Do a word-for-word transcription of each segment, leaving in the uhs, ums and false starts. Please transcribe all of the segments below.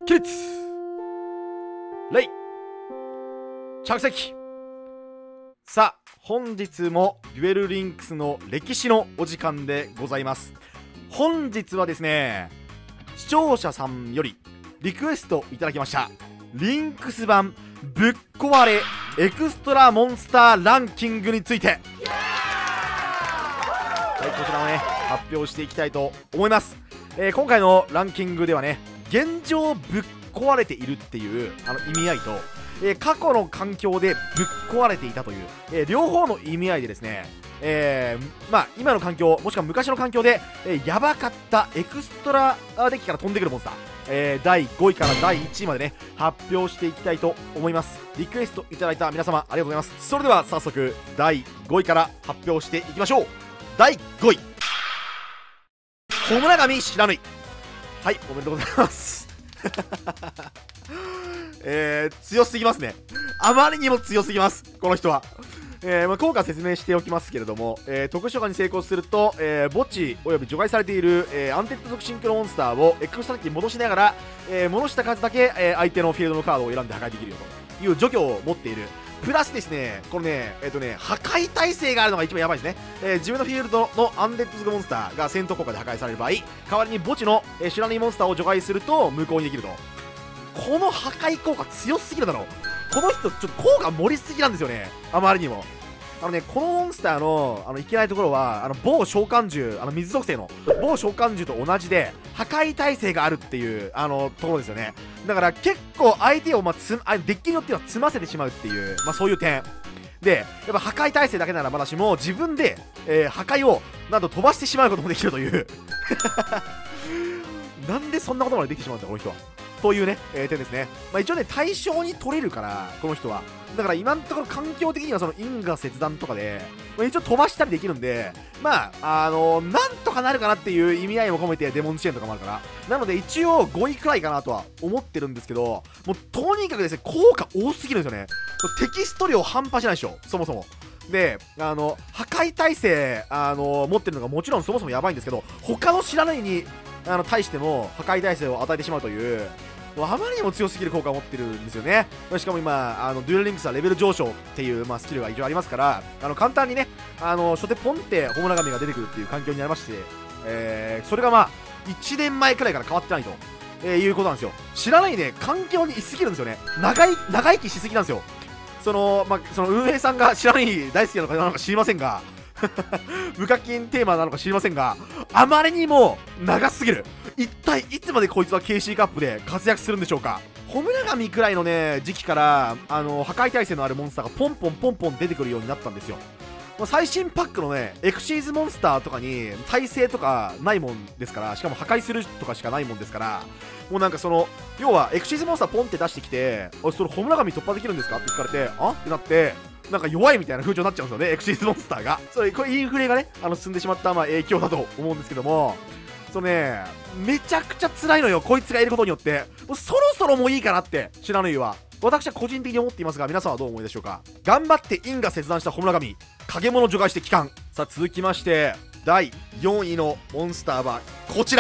起立礼着席。さあ本日もデュエルリンクスの歴史のお時間でございます。本日はですね、視聴者さんよりリクエストいただきましたリンクス版ぶっ壊れエクストラモンスターランキングについて、はい、こちらをね発表していきたいと思います。えー、今回のランキングではね、現状ぶっ壊れているっていうあの意味合いと、えー、過去の環境でぶっ壊れていたという、えー、両方の意味合いでですね、えー、まあ今の環境もしくは昔の環境で、えー、やばかったエクストラデッキから飛んでくるモンスター、えー、だいごいからだいいちいまでね発表していきたいと思います。リクエストいただいた皆様ありがとうございます。それでは早速だいごいから発表していきましょう。だいごい、ホムラガミ知らぬい。はい、おめでとうございますえー、強すぎますね。あまりにも強すぎますこの人は。えーまあ、効果説明しておきますけれども、えー、特殊化に成功すると、えー、墓地および除外されている、えー、アンテッド属シンクロモンスターをエクストラデッキに戻しながら、えー、戻した数だけ、えー、相手のフィールドのカードを選んで破壊できるよという除去を持っている。プラスですね、このね、えっ、ー、とね、破壊耐性があるのが一番やばいですね。えー、自分のフィールドのアンデッド属モンスターが戦闘効果で破壊される場合、代わりに墓地の、えー、シュラニーモンスターを除外すると無効にできると。この破壊効果強すぎるだろう。この人ちょっと効果盛りすぎなんですよね、あまりにも。あのね、このモンスターのあのいけないところは、あの某召喚獣、あの水属性の某召喚獣と同じで破壊耐性があるっていうあのところですよね。だから結構相手を、まあ、つあデッキによっては詰ませてしまうっていう、まあ、そういう点で、やっぱ破壊耐性だけならまだしも自分で、えー、破壊をなんと飛ばしてしまうこともできるというなんでそんなことまでできてしまうんだこの人はというね、えー、点ですね。まあ、一応ね対象に取れるからこの人は、だから今のところ環境的にはその因果切断とかで、まあ、一応飛ばしたりできるんで、まああのー、なんとかなるかなっていう意味合いも込めてデモンチェーンとかもあるから、なので一応ごいくらいかなとは思ってるんですけど、もうとにかくですね効果多すぎるんですよね。テキスト量半端じゃないでしょそもそもで。あの破壊耐性、あのー、持ってるのがもちろんそもそもやばいんですけど、他の知らないにあの対しても破壊耐性を与えてしまうという、もうあまりにも強すぎる効果を持ってるんですよね。しかも今あのデュエルリンクスはレベル上昇っていう、まあ、スキルが一応ありますから、あの簡単にねあの初手ポンってホムラガミが出てくるっていう環境になりまして、えー、それがまあいちねんまえくらいから変わってないと、えー、いうことなんですよ。知らないで環境にいすぎるんですよね。長い長生きしすぎなんですよ。その、まあ、その運営さんが知らない大好きなのかなのか知りませんが無課金テーマなのか知りませんが、あまりにも長すぎる。一体いつまでこいつは ケーシー カップで活躍するんでしょうか。ホムラガミくらいのね時期からあの破壊耐性のあるモンスターがポンポンポンポン出てくるようになったんですよ。まあ、最新パックのねエクシーズモンスターとかに耐性とかないもんですから、しかも破壊するとかしかないもんですから、もうなんかその要はエクシーズモンスターポンって出してきて、おいそれホムラガミ突破できるんですかって聞かれて、あってなってなんか弱いみたいな風潮になっちゃうんですよねエクシーズモンスターが。それこれインフレがねあの進んでしまったまあ影響だと思うんですけども、そのねめちゃくちゃ辛いのよこいつがいることによって。もうそろそろもういいかなって知らぬいは私は個人的に思っていますが、皆さんはどうお思いでしょうか。頑張って因果切断したホムラガミ、影物除外して帰還。さあ続きましてだいよんいのモンスターはこちら、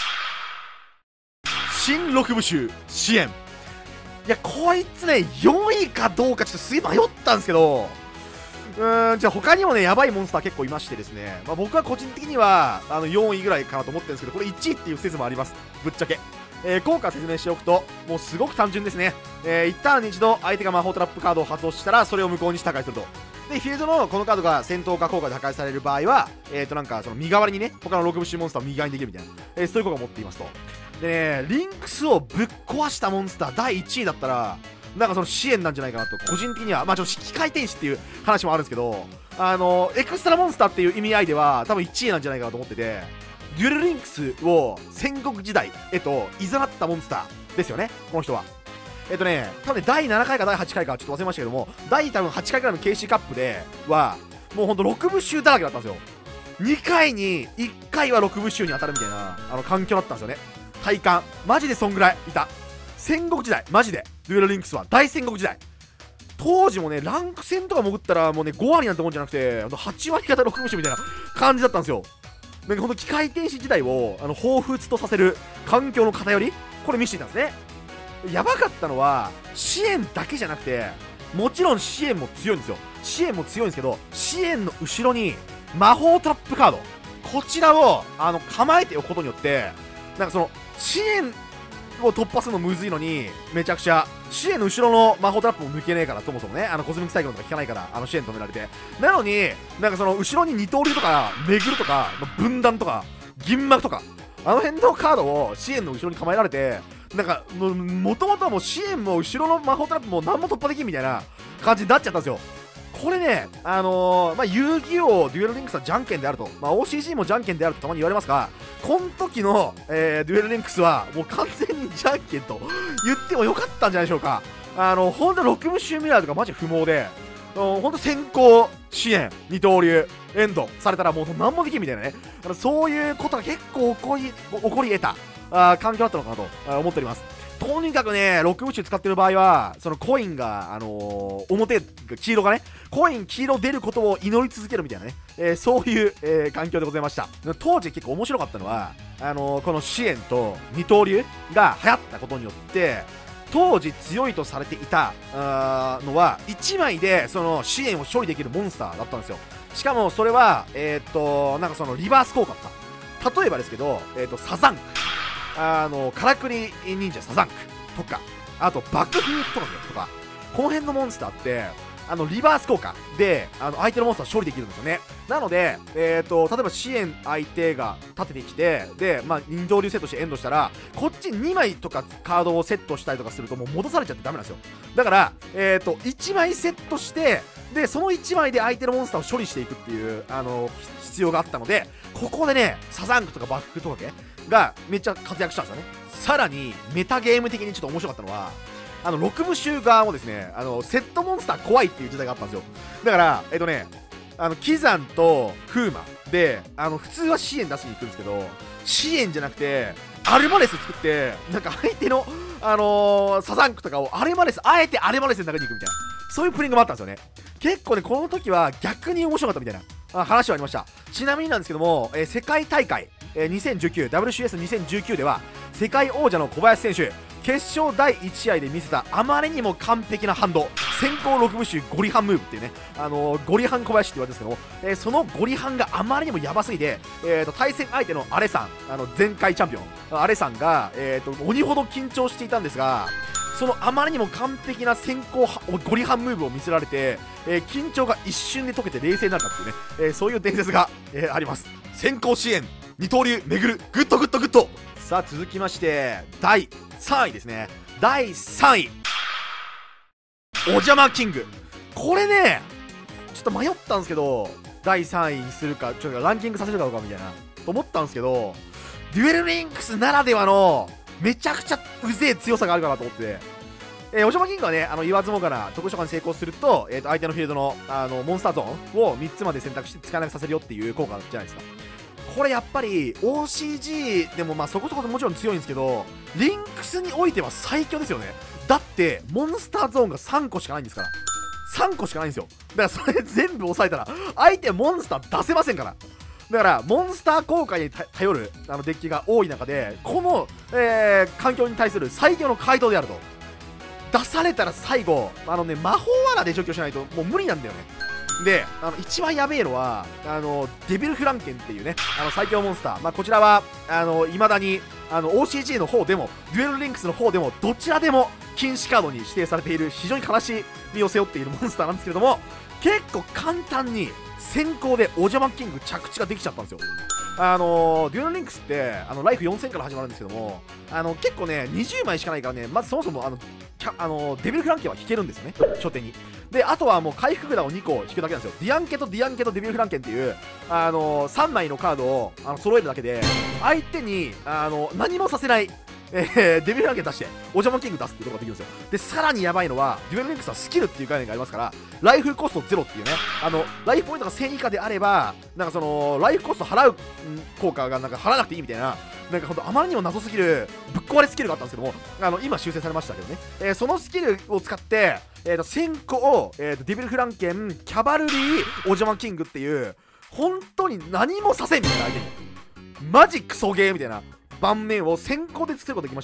新六部衆支援。いやこいつねよんいかどうかちょっとすげえ迷ったんですけど、うーんじゃあ他にもねやばいモンスター結構いましてですね、まあ、僕は個人的にはあのよんいぐらいかなと思ってるんですけど、これいちいっていう説もありますぶっちゃけ。えー、効果説明しておくともうすごく単純ですね。えー、一ターンに一度相手が魔法トラップカードを発動したらそれを無効にして破壊すると。でフィールドのこのカードが戦闘か効果で破壊される場合は、えーとなんかその身代わりにね他のろく部衆モンスターを右側にできるみたいな、えー、そういう効果を持っていますと。でねリンクスをぶっ壊したモンスターだいいちいだったらなんかその支援なんじゃないかなと個人的には。まあちょっと機械天使っていう話もあるんですけど、あのエクストラモンスターっていう意味合いでは多分いちいなんじゃないかなと思ってて、デュエルリンクスを戦国時代へといざなったモンスターですよねこの人は。えっとね多分ねだいななかいかだいはちかいかちょっと忘れましたけども、だい多分はちかいくらいの ケーシー カップではもうほんとろく部衆だらけだったんですよ。にかいにいっかいはろく部衆に当たるみたいなあの環境だったんですよね。体感マジでそんぐらいいた。戦国時代マジでデュエルリンクスは大戦国時代。当時もねランク戦とか潜ったらもうねご割なんてもんじゃなくてはち割方ろく部衆みたいな感じだったんですよ。なんかほんと機械天使時代をあの彷彿とさせる環境の偏り、これ見せていたんですね。 やばかったのは支援だけじゃなくて、もちろん支援も強いんですよ。支援も強いんですけど、支援の後ろに魔法トラップカード、こちらをあの構えておくことによって、なんかその支援を突破するのむずいのに、めちゃくちゃ支援の後ろの魔法トラップも抜けねえから、そもそもね、あのコズミックサイクロンとか効かないから、あの支援止められて、なのになんかその後ろに二刀流とか巡るとか分断とか銀幕とか、あの辺のカードを支援の後ろに構えられて、なんかもともとはもう支援も後ろの魔法トラップも何も突破できんみたいな感じになっちゃったんですよ。これね、あのー、まあ、遊戯王デュエルリンクスはじゃんけんであると、まあ、オーシージー もじゃんけんであるとたまに言われますが、この時の、えー、デュエルリンクスはもう完全にじゃんけんと言ってもよかったんじゃないでしょうか。あのほんとロクムシューミラーとかマジ不毛で、ほんと先行支援二刀流エンドされたらもう何もできんみたいなね、あのそういうことが結構起こり起こり得たあ環境だったのかなと思っております。とにかくね、ロックムッシュ使ってる場合は、そのコインが、あのー、表、黄色がね、コイン黄色出ることを祈り続けるみたいなね、えー、そういう、えー、環境でございました。当時結構面白かったのは、あのー、この支援と二刀流が流行ったことによって、当時強いとされていたのはいちまいでその支援を処理できるモンスターだったんですよ。しかもそれは、えー、っと、なんかそのリバース効果とか、例えばですけど、えー、っと、サザンク。あのからくり忍者サザンクとか、あと爆風とかとか、この辺のモンスターってあのリバース効果であの相手のモンスター処理できるんですよね。なので、えー、と例えば支援相手が立ててきて、で、まあ、二刀流セットしてエンドしたら、こっちにまいとかカードをセットしたりとかするともう戻されちゃってダメなんですよ。だから、えー、といちまいセットして、でそのいちまいで相手のモンスターを処理していくっていうあの必要があったので、ここでねサザンクとかバックとかがめっちゃ活躍したんですよね。さらにメタゲーム的にちょっと面白かったのは、あの六部集側もですね、あのセットモンスター怖いっていう時代があったんですよ。だからえっとねあのキザンとフーマで、あの普通は支援出しに行くんですけど、支援じゃなくてアルマレス作って、なんか相手のあのー、サザンクとかをアルマレスあえてアルマレスの中に行くみたいな、そういうプリングもあったんですよね。結構ねこの時は逆に面白かったみたいな話はありました。ちなみになんですけども、えー、世界大会、えー、にせんじゅうきゅう ダブリューシーエスにせんじゅうきゅう では世界王者の小林選手、決勝だいいち試合で見せたあまりにも完璧なハンド、先行ろく部集ゴリハンムーブっていうね、あのー、ゴリハン小林って言われてるんですけども、えー、そのゴリハンがあまりにもヤバすぎて、えー、と対戦相手のアレさん、あの前回チャンピオンアレさんが、えー、と鬼ほど緊張していたんですが、そのあまりにも完璧な先行ゴリハンムーブを見せられて、えー、緊張が一瞬で解けて冷静になったっていうね、えー、そういう伝説が、えー、あります。先行支援二刀流巡るグッドグッドグッド。さあ続きましてだいさんいですね。だいさんいお邪魔キング。これねちょっと迷ったんですけど、だいさんいにするかちょっとランキングさせるかどうかみたいなと思ったんですけど、デュエルリンクスならではのめちゃくちゃうぜえ強さがあるかなと思って、えー、お邪魔キングはね、あの言わずもがな特殊召喚に成功すると、えー、と相手のフィールドの、あのモンスターゾーンをみっつまで選択して使わなくさせるよっていう効果じゃないですか。これやっぱり オーシージー でもまあそこそこもちろん強いんですけど、リンクスにおいては最強ですよね。だってモンスターゾーンがさんこしかないんですから、さんこしかないんですよ。だからそれ全部抑えたら相手モンスター出せませんから。だからモンスター効果に頼るあのデッキが多い中で、この、えー、環境に対する最強の回答であると、出されたら最後あのね魔法罠で除去しないともう無理なんだよね。で、あの一番やべえのはあのデビルフランケンっていうね、あの最強モンスター、まあ、こちらはあの未だにあの オーシージー の方でもデュエルリンクスの方でもどちらでも禁止カードに指定されている非常に悲しみを背負っているモンスターなんですけれども、結構簡単に先行でお邪魔キング着地ができちゃったんですよ。あのデュエルリンクスってあのライフよんせんから始まるんですけども、あの結構ねにじゅうまいしかないからね、まずそもそもあのあのデビルフランケンは引けるんですよね、初手に。であとはもう回復札をにこ引くだけなんですよ。ディアンケとディアンケとデビルフランケンっていうあのさんまいのカードをあの揃えるだけで相手にあの何もさせない、えー、デビルフランケン出してお邪魔キング出すっていうことができるんですよ。でさらにやばいのはデュエルリンクスはスキルっていう概念がありますから、ライフコストゼロっていうね、あのライフポイントがせん以下であればなんかそのライフコスト払う効果がなんか払わなくていいみたいな、なんかほんとあまりにも謎すぎるぶっ壊れスキルがあったんですけども、あの今修正されましたけどね、えー、そのスキルを使って、えー、と先行、えー、とデビルフランケンキャバルリーお邪魔キングっていう本当に何もさせんみたいな相手にマジクソゲーみたいな盤面を先行で作ることができまして、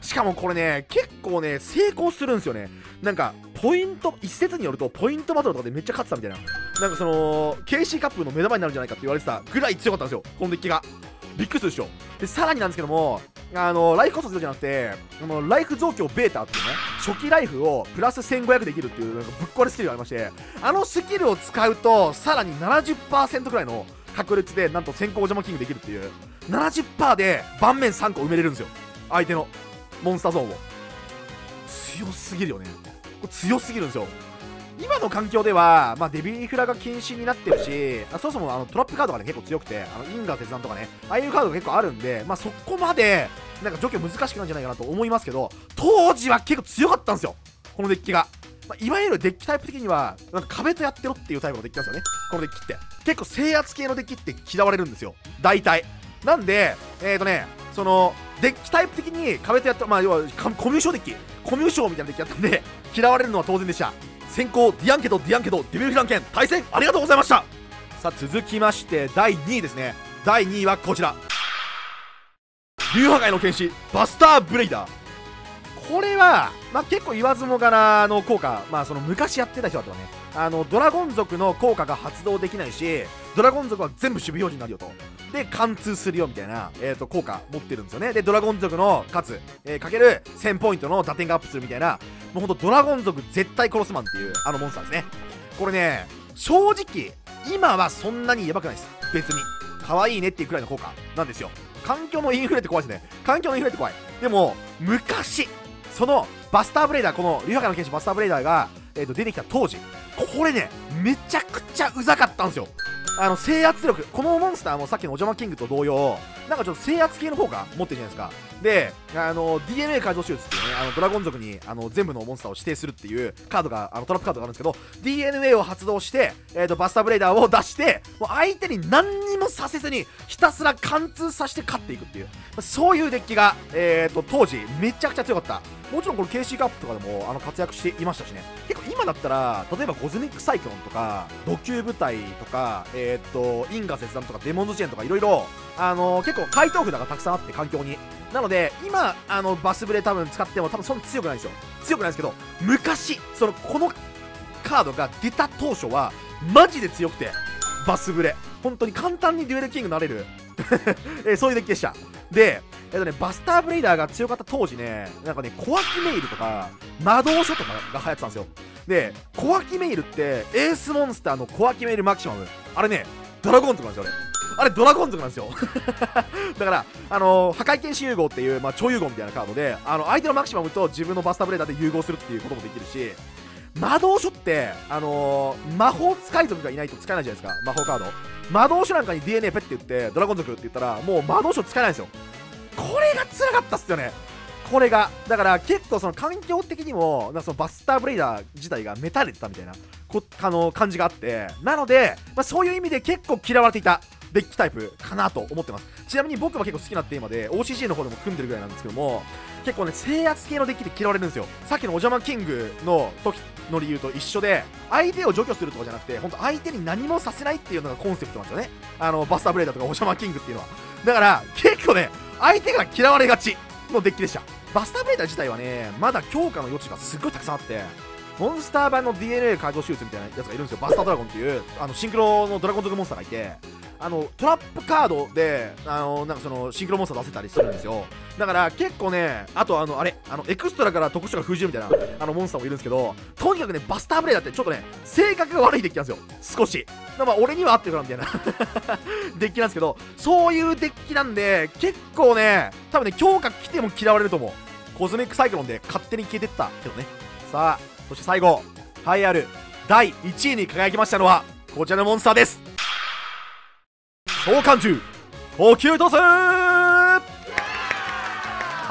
しかもこれね、結構ね、成功するんですよね。なんか、ポイント、一説によると、ポイントバトルとかでめっちゃ勝ってたみたいな。なんかその、ケーシー カップの目玉になるんじゃないかって言われてたぐらい強かったんですよ、このデッキが。びっくりするでしょ。で、さらになんですけども、あの、ライフコストじゃなくて、あのライフ増強ベータっていうね、初期ライフをプラスせんごひゃくできるっていう、なんかぶっ壊れスキルがありまして、あのスキルを使うと、さらに ななじゅっパーセント くらいの確率で、なんと先行邪魔キングできるっていう、ななじゅっパーセント で盤面さんこ埋めれるんですよ。相手のモンスターゾーンを。強すぎるよね。これ強すぎるんですよ。今の環境では、まあ、デビーフラが禁止になってるし、あそもそもあのトラップカードが、ね、結構強くて、あのインガー切断とかね、ああいうカードが結構あるんで、まあ、そこまでなんか除去難しくないんじゃないかなと思いますけど、当時は結構強かったんですよ、このデッキが。まあ、いわゆるデッキタイプ的には、なんか壁とやってろっていうタイプのデッキなんですよね、このデッキって。結構制圧系のデッキって嫌われるんですよ、大体。なんで、えーとね、そのデッキタイプ的に壁とやって、まあ、要はコミュ障デッキ、コミュ障みたいなデッキやったんで、嫌われるのは当然でした。先行ディアンケとディアンケとデビルフランケン対戦ありがとうございました。さあ続きましてだいにいですね。だいにいはこちら、流派外の剣士バスターブレイダー。これは、まあ、結構言わずもがなの効果、まあ、その昔やってた人だとはね、あのドラゴン族の効果が発動できないし、ドラゴン族は全部守備表示になるよと、で貫通するよみたいな、えー、と効果持ってるんですよね。でドラゴン族のかつ、えー、かけるせんポイントの打点がアップするみたいな、もうほんとドラゴン族絶対殺すマンっていうあのモンスターですね。これね、正直今はそんなにやばくないです。別に可愛いねっていうくらいの効果なんですよ。環境のインフレって怖いですね。環境のインフレって怖い。でも昔そのバスターブレイダー、この流派外の剣士バスターブレイダーが、えー、と出てきた当時、これねめちゃくちゃうざかったんですよ。あの制圧力、このモンスターもさっきのお邪魔キングと同様、なんかちょっと制圧系の効果持ってるじゃないですか。で、あの ディーエヌエー 改造手術っていうね、あのドラゴン族にあの全部のモンスターを指定するっていうカードが、あのトラップカードがあるんですけど、 ディーエヌエー を発動して、えー、とバスターブレイダーを出して、もう相手に何にもさせずにひたすら貫通させて勝っていくっていう、そういうデッキが、えー、と当時めちゃくちゃ強かった。もちろんこれ ケーシー カップとかでもあの活躍していましたしね。結構今だったら例えばコズミックサイクロンとか土球部隊とか、えー、っとインガ切断とかデモンズチェーンとかいろいろ、あのー、結構回答札がたくさんあって、環境に。なので今あのバスブレ多分使っても多分そんな強くないんですよ。強くないんですけど、昔そのこのカードが出た当初はマジで強くて、バスブレ本当に簡単にデュエルキングになれるえー、そういうデッキでした。で、えっとね、バスターブレイダーが強かった当時ね、なんかね、小脇メイルとか魔導書とかが流行ってたんですよ。で、小脇メイルってエースモンスターの小脇メイルマキシマム、あれねドラゴン族なんですよ。あれあれドラゴン族なんですよだからあのー、破壊剣士融合っていう、まあ、超融合みたいなカードで、あの相手のマキシマムと自分のバスターブレイダーで融合するっていうこともできるし、魔導書ってあのー、魔法使い族がいないと使えないじゃないですか、魔法カード。魔導書なんかに ディーエヌエー ペッて言ってドラゴン族って言ったらもう魔導書使えないんですよ。これが辛かったっすよね。これがだから結構その環境的にもなんかそのバスターブレイダー自体がメタれてたみたいなこあの感じがあって、なので、まあ、そういう意味で結構嫌われていたデッキタイプかなと思ってます。ちなみに僕は結構好きなテーマで オーシージー の方でも組んでるぐらいなんですけども、結構ね制圧系のデッキで嫌われるんですよ。さっきのお邪魔キングの時の理由と一緒で、相手を除去するとかじゃなくて本当相手に何もさせないっていうのがコンセプトなんですよね、あのバスターブレイダーとかお邪魔キングっていうのは。だから結構ね相手が嫌われがちのデッキでした。バスターブレイダー自体はねまだ強化の余地がすっごいたくさんあって、モンスター版の ディーエヌエー 改造手術みたいなやつがいるんですよ。バスタードラゴンっていうあのシンクロのドラゴン族モンスターがいて、あのトラップカードであのなんかそのシンクロモンスター出せたりするんですよ。だから結構ね、あとあのあれあのエクストラから特殊が封じるみたいなあのモンスターもいるんですけど、とにかくねバスターブレイダーってちょっとね性格が悪いデッキなんですよ、少し。まあ俺には合ってるからみたいなデッキなんですけど、そういうデッキなんで結構ね多分ね強化来ても嫌われると思う。コズミックサイクロンで勝手に消えてったけどね。さあそして最後栄えあるだいいちいに輝きましたのはこちらのモンスターです。召喚獣オキュートス。はい、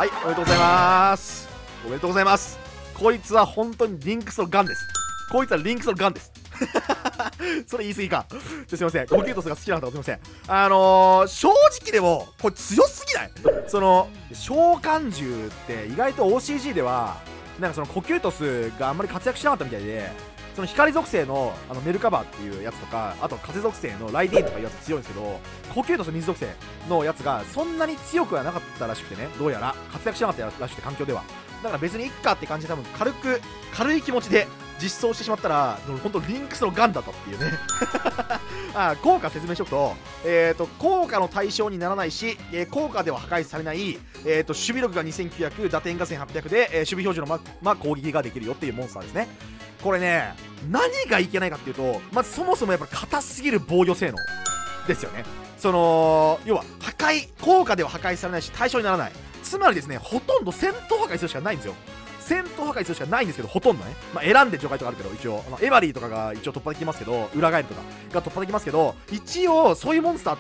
おめでとうございます。おめでとうございます。こいつは本当にリンクスのガンです。こいつはリンクスのガンですそれ言い過ぎか。ちょすいません、オキュートスが好きな方はすいません。あのー、正直でもこれ強すぎない？その召喚獣って意外と オーシージー ではなんかそのコキュートスがあんまり活躍しなかったみたいで、 その光属性のあのメルカバーっていうやつとか、あと風属性のライディーンとかいうやつ強いんですけど、呼吸と水属性のやつがそんなに強くはなかったらしくてね、どうやら活躍しなかったらしくて、環境では。だから別にいっかって感じで多分軽く軽い気持ちで実装してしまったら、本当リンクスのガンだったっていうねあ、効果説明しとくと、えーと効果の対象にならないし、えー、効果では破壊されない、えーと守備力がにせんきゅうひゃく、打点がせんはっぴゃくで、えー、守備表示のま、まあ、攻撃ができるよっていうモンスターですね。これね、何がいけないかっていうと、まずそもそもやっぱ硬すぎる防御性能ですよね。その要は破壊、効果では破壊されないし対象にならない、つまりですね、ほとんど戦闘破壊するしかないんですよ。戦闘破壊するしかないんですけど、ほとんどね、まあ、選んで除外とかあるけど、一応あのエバリーとかが一応突破できますけど、裏返るとかが突破できますけど、一応そういうモンスターって、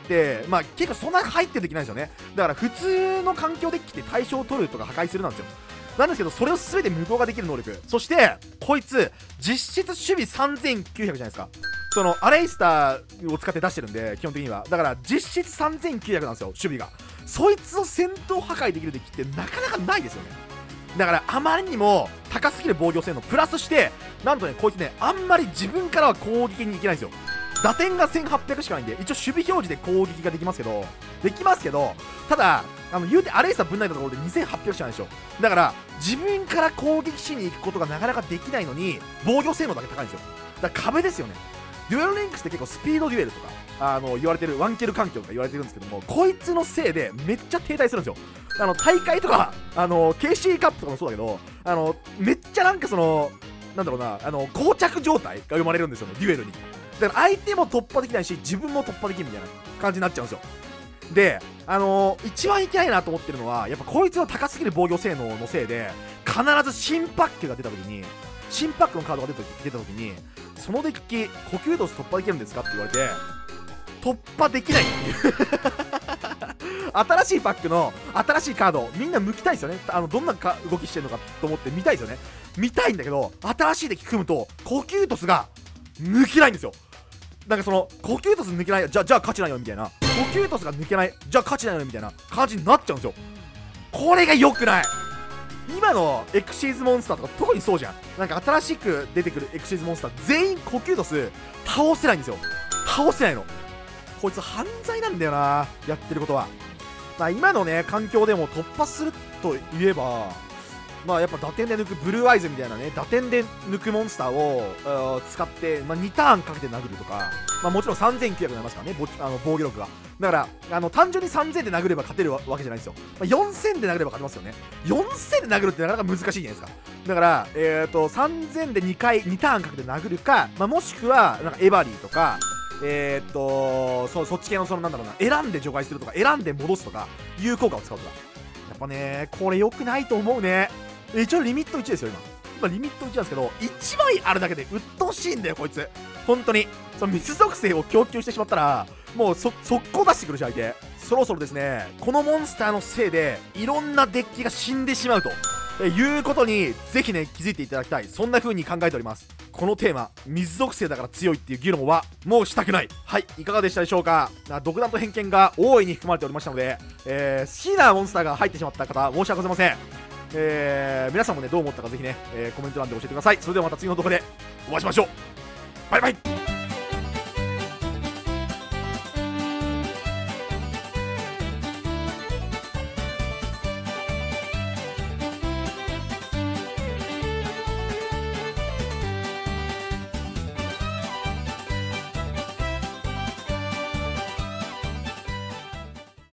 まあ、結構そんなに入ってできないんですよね。だから普通の環境デッキって対象を取るとか破壊するなんですよ。なんですけど、それを全て無効化できる能力、そしてこいつ実質守備さんぜんきゅうひゃくじゃないですか。そのアレイスターを使って出してるんで、基本的にはだから実質さんぜんきゅうひゃくなんですよ、守備が。そいつを戦闘破壊できるデッキってなかなかないですよね。だからあまりにも高すぎる防御性能プラスして、なんとね、こいつね、あんまり自分からは攻撃に行けないんですよ。打点がせんはっぴゃくしかないんで、一応守備表示で攻撃ができますけどできますけどただ、あの言うてアレイスターぶん投げたところでにせんはっぴゃくしかないでしょ。だから自分から攻撃しに行くことがなかなかできないのに、防御性能だけ高いんですよ。だから壁ですよね。デュエルリンクスって結構スピードデュエルとかあの言われてるワンキル環境とか言われてるんですけども、こいつのせいでめっちゃ停滞するんですよ。あの大会とかあの ケーシー カップとかもそうだけど、あのめっちゃなんかそのなんだろうな、あの膠着状態が生まれるんですよね、デュエルに。だから相手も突破できないし自分も突破できるみたいな感じになっちゃうんですよ。で、あのー、一番いけないなと思ってるのは、やっぱこいつの高すぎる防御性能のせいで、必ず新パックが出た時に、新パックのカードが出た出た時に、そのデッキ呼吸ドス突破できるんですかって言われて、突破できないっていう新しいパックの新しいカードみんな向きたいですよね。あのどんなか動きしてるのかと思って見たいですよね。見たいんだけど、新しいデッキ組むと呼吸トスが抜けないんですよ。なんかその呼吸トス抜けない、じゃあじゃあ勝ちないよみたいな、呼吸トスが抜けない、じゃあ勝ちないよみたいな感じになっちゃうんですよ。これが良くない。今のエクシーズモンスターとか特にそうじゃん。なんか新しく出てくるエクシーズモンスター全員呼吸トス倒せないんですよ。倒せないの。こいつ犯罪なんだよな、やってることは。まあ今のね環境でも突破するといえば、まあやっぱ打点で抜くブルーアイズみたいなね、打点で抜くモンスターを使って、まあ、にターンかけて殴るとか、まあもちろんさんぜんきゅうひゃくになりますからね、あの防御力が。だからあの単純にさんぜんで殴れば勝てるわけじゃないんですよ。まあ、よんせんで殴れば勝てますよね。よんせんで殴るってなかなか難しいじゃないですか。だからえっとさんぜんでにかいにターンかけて殴るか、まあ、もしくはなんかエバリーとかえー、っとそそっち系のそのなんだろうな、選んで除外するとか選んで戻すとかいう効果を使うとか、やっぱねこれ良くないと思うね。一応リミットいちですよ。今今リミットいちなんですけど、いちまいあるだけで鬱陶しいんだよこいつ。本当にその水属性を供給してしまったらもうそ速攻出してくるし相手。そろそろですね、このモンスターのせいでいろんなデッキが死んでしまうということにぜひね気づいていただきたい、そんな風に考えております。このテーマ、水属性だから強いっていう議論はもうしたくない。はい、いかがでしたでしょうか。独断と偏見が大いに含まれておりましたので、えー、好きなモンスターが入ってしまった方申し訳ございません。えー、皆さんもねどう思ったかぜひね、えー、コメント欄で教えてください。それではまた次の動画でお会いしましょう。バイバイ。